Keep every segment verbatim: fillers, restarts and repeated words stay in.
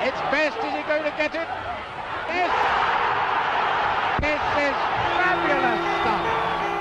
It's Best. Is he going to get it? Yes. This is fabulous stuff.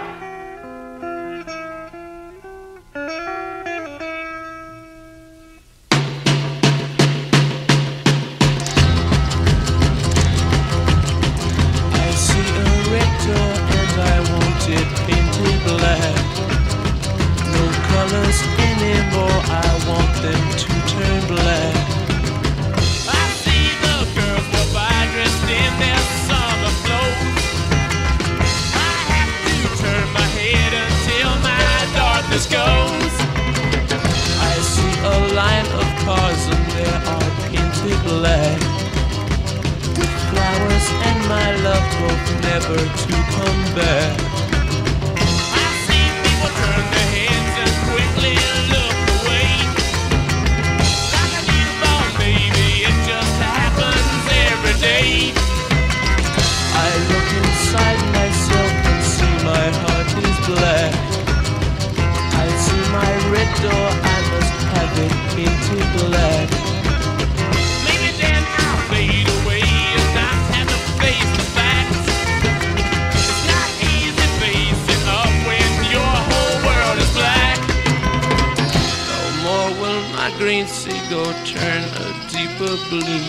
I see a red door and I want it painted black. No colors anymore, I want them to turn black. I see the girls go by dressed in their summer clothes. I have to turn my head until my darkness goes. I see a line of cars and they are painted black, with flowers and my love both never to come back. I see people turn their heads and quickly look away. Like a newborn baby, it just happens every day. I look inside myself and see my heart is black. I see my red door, I must have it painted black. Maybe then I'll fade away and not have to face the facts. It's not easy facing up when your whole world is black. No more will my green seagull turn a deeper blue.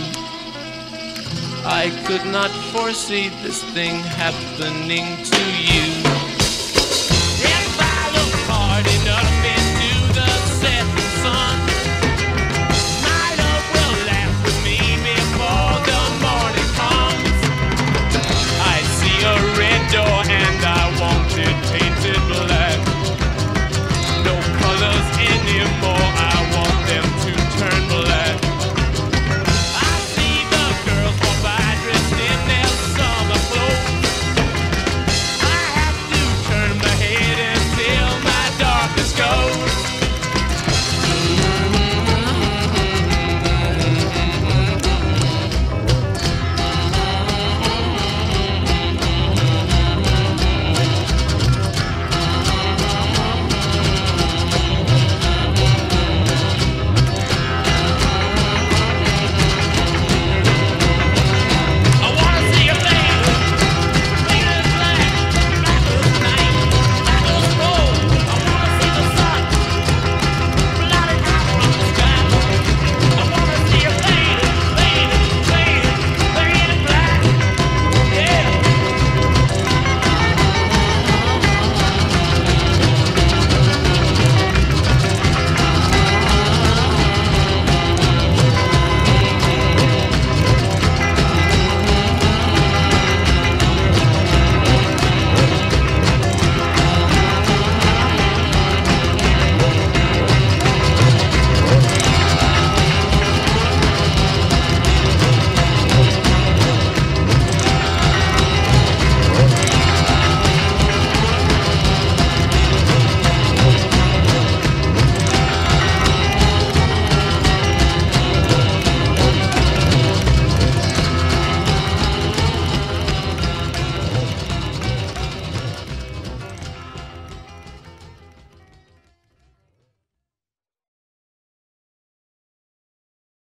I could not foresee this thing happening to you.